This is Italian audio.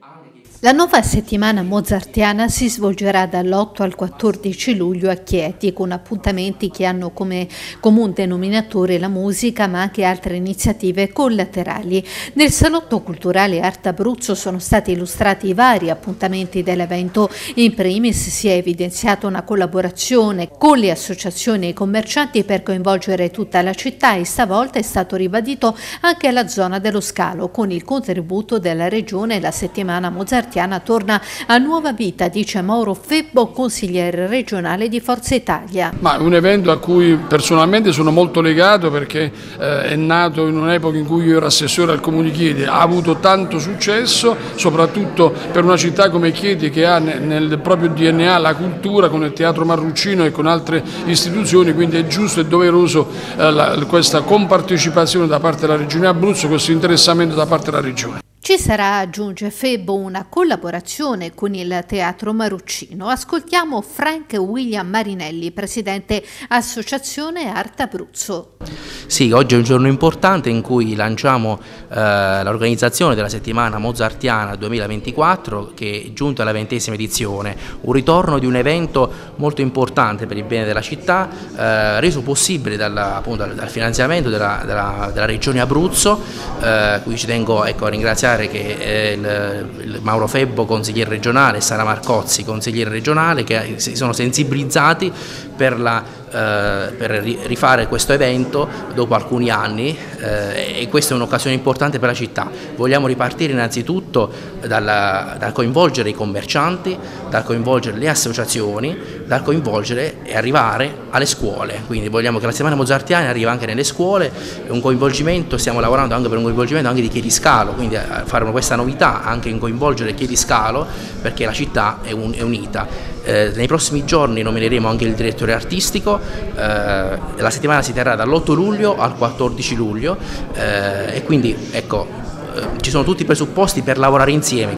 La nuova settimana mozartiana si svolgerà dall'8 al 14 luglio a Chieti, con appuntamenti che hanno come comune denominatore la musica, ma anche altre iniziative collaterali. Nel Salotto Culturale Arte Abruzzo sono stati illustrati i vari appuntamenti dell'evento. In primis si è evidenziata una collaborazione con le associazioni e i commercianti per coinvolgere tutta la città, e stavolta è stato ribadito anche la zona dello Scalo. Con il contributo della Regione, la settimana mozartiana torna a nuova vita, dice Mauro Febbo, consigliere regionale di Forza Italia. Ma è un evento a cui personalmente sono molto legato, perché è nato in un'epoca in cui io ero assessore al Comune di Chieti, ha avuto tanto successo, soprattutto per una città come Chieti che ha nel proprio DNA la cultura, con il Teatro Marruccino e con altre istituzioni, quindi è giusto e doveroso questa compartecipazione da parte della Regione Abruzzo, questo interessamento da parte della Regione. Ci sarà, aggiunge Febbo, una collaborazione con il Teatro Marruccino. Ascoltiamo Frank William Marinelli, presidente Associazione Arte Abruzzo. Sì, oggi è un giorno importante in cui lanciamo l'organizzazione della settimana mozartiana 2024, che è giunta alla 20ª edizione, un ritorno di un evento molto importante per il bene della città, reso possibile dal finanziamento della Regione Abruzzo. Qui ci tengo a ringraziare che il Mauro Febbo, consigliere regionale, e Sara Marcozzi, consigliere regionale, che si sono sensibilizzati per rifare questo evento dopo alcuni anni, e questa è un'occasione importante per la città. Vogliamo ripartire innanzitutto dal coinvolgere i commercianti, dal coinvolgere le associazioni, dal coinvolgere e arrivare alle scuole. Quindi vogliamo che la settimana mozartiana arrivi anche nelle scuole, un coinvolgimento, stiamo lavorando anche per un coinvolgimento anche di Chiediscalo, quindi fare questa novità anche in coinvolgere Chiediscalo, perché la città è unita. Nei prossimi giorni nomineremo anche il direttore artistico. La settimana si terrà dall'8 luglio al 14 luglio, e quindi ecco, ci sono tutti i presupposti per lavorare insieme,